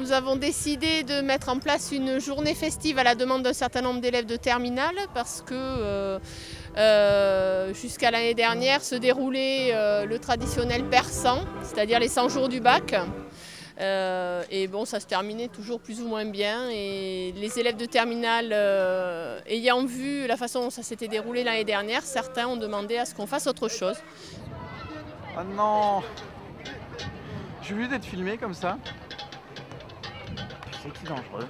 nous avons décidé de mettre en place une journée festive à la demande d'un certain nombre d'élèves de terminale parce que jusqu'à l'année dernière se déroulait le traditionnel persan, c'est-à-dire les 100 jours du bac. Et bon, ça se terminait toujours plus ou moins bien. Et les élèves de terminale, ayant vu la façon dont ça s'était déroulé l'année dernière, certains ont demandé à ce qu'on fasse autre chose. Oh non! J'ai voulu d'être filmé comme ça. C'est qui dangereux.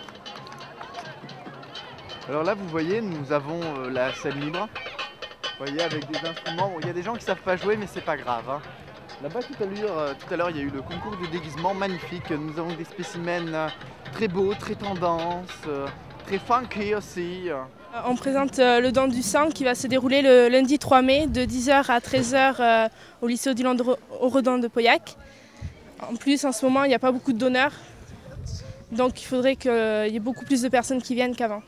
Alors là, vous voyez, nous avons la scène libre. Vous voyez, avec des instruments. Bon, il y a des gens qui ne savent pas jouer, mais c'est pas grave. Hein. Là-bas, tout à l'heure, il y a eu le concours de déguisement magnifique. Nous avons des spécimens très beaux, très tendance, très funky aussi. On présente le don du sang qui va se dérouler le lundi 3 mai de 10h à 13h au lycée Odilon-Redon de Pauillac. En plus, en ce moment, il n'y a pas beaucoup de donneurs. Donc il faudrait qu'il y ait beaucoup plus de personnes qui viennent qu'avant.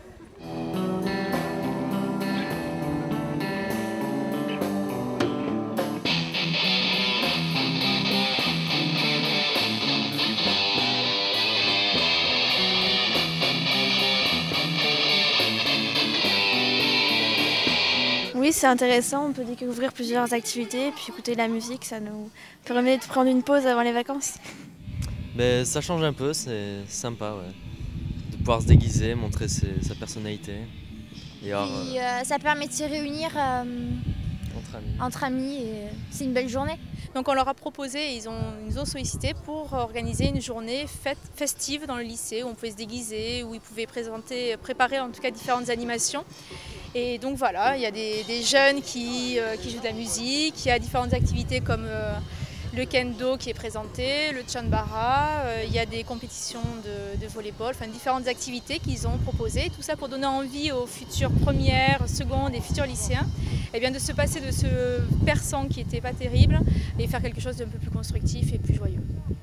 Oui, c'est intéressant, on peut découvrir plusieurs activités, puis écouter de la musique, ça nous permet de prendre une pause avant les vacances. Ben, ça change un peu, c'est sympa, ouais. De pouvoir se déguiser, montrer sa personnalité. Et alors, puis, ça permet de se réunir entre amis et c'est une belle journée. Donc on leur a proposé, ils nous ont sollicité pour organiser une journée festive dans le lycée où on pouvait se déguiser, où ils pouvaient préparer en tout cas différentes animations. Et donc voilà, il y a des jeunes qui jouent de la musique, il y a différentes activités comme le kendo qui est présenté, le chanbara, il y a des compétitions de volleyball, enfin différentes activités qu'ils ont proposées. Tout ça pour donner envie aux futures premières, secondes et futurs lycéens de se passer de ce persan qui n'était pas terrible et faire quelque chose d'un peu plus constructif et plus joyeux.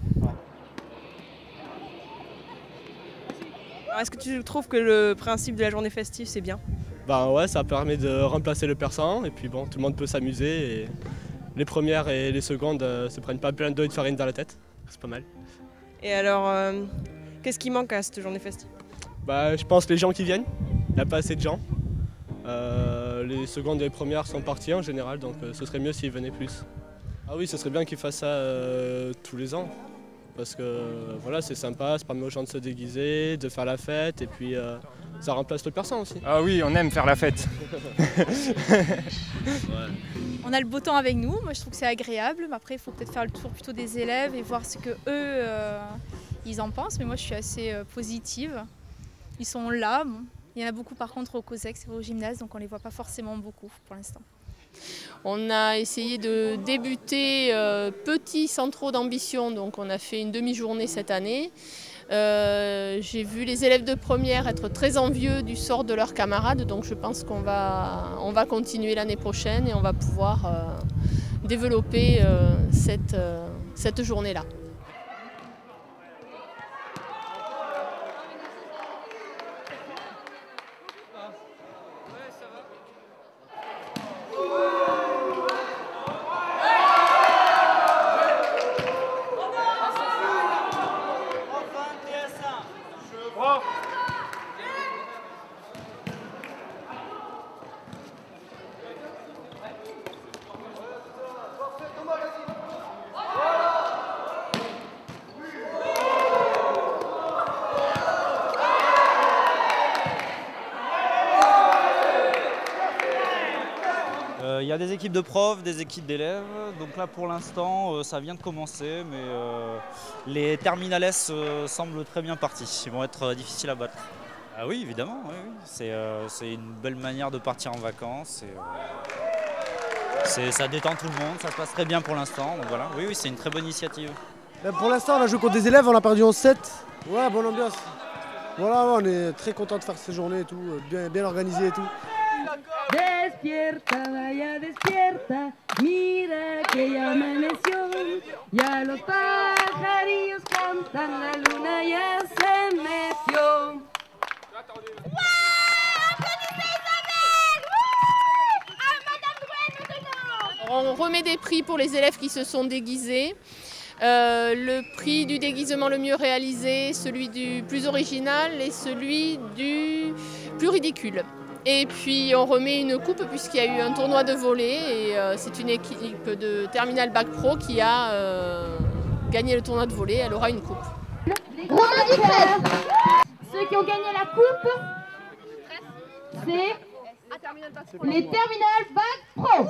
Est-ce que tu trouves que le principe de la journée festive c'est bien ? Ben ouais, ça permet de remplacer le persan et puis bon, tout le monde peut s'amuser. Et les premières et les secondes se prennent pas plein d'œufs de farine dans la tête, c'est pas mal. Et alors, qu'est-ce qui manque à cette journée festive ? Bah, je pense les gens qui viennent, il n'y a pas assez de gens. Les secondes et les premières sont parties en général, donc ce serait mieux s'ils venaient plus. Ah oui, ce serait bien qu'ils fassent ça tous les ans, parce que voilà, c'est sympa, ça permet aux gens de se déguiser, de faire la fête, et puis ça remplace le persan aussi. Ah oui, on aime faire la fête. Ouais. On a le beau temps avec nous, moi je trouve que c'est agréable, mais après il faut peut-être faire le tour plutôt des élèves et voir ce que eux ils en pensent, mais moi je suis assez positive. Ils sont là, bon. Il y en a beaucoup par contre au COSEX et au gymnase, donc on ne les voit pas forcément beaucoup pour l'instant. On a essayé de débuter petit sans trop d'ambition, donc on a fait une demi-journée cette année. J'ai vu les élèves de première être très envieux du sort de leurs camarades, donc je pense qu'on va continuer l'année prochaine et on va pouvoir développer cette journée-là. Il y a des équipes de profs, des équipes d'élèves, donc là pour l'instant ça vient de commencer, mais les terminales semblent très bien partis, ils vont être difficiles à battre. Ah oui, évidemment, oui. C'est une belle manière de partir en vacances, ça détend tout le monde, ça se passe très bien pour l'instant, donc voilà, oui, c'est une très bonne initiative. Pour l'instant on a joué contre des élèves, on a perdu en 7, ouais, bonne ambiance. Voilà, on est très content de faire ces journées et tout, bien organisé et tout. Despierta, vaya despierta, mira que ya amaneció, ya los pajarillos cantan, la luna ya se metió. On remet des prix pour les élèves qui se sont déguisés. le prix du déguisement le mieux réalisé, celui du plus original et celui du plus ridicule. Et puis on remet une coupe puisqu'il y a eu un tournoi de volley et c'est une équipe de Terminal Bac Pro qui a gagné le tournoi de volley, elle aura une coupe. Romain Ducrest. Ceux qui ont gagné la coupe, c'est les Terminal Bac Pro.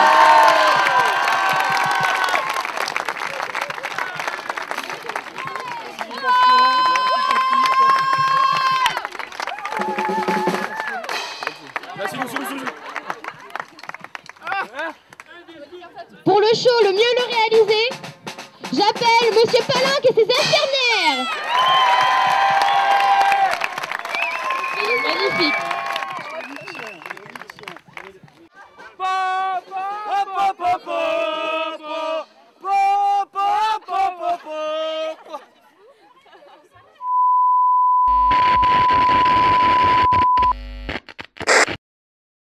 Pour le show le mieux le réaliser, j'appelle Monsieur Palinck et ses infirmières. Magnifique.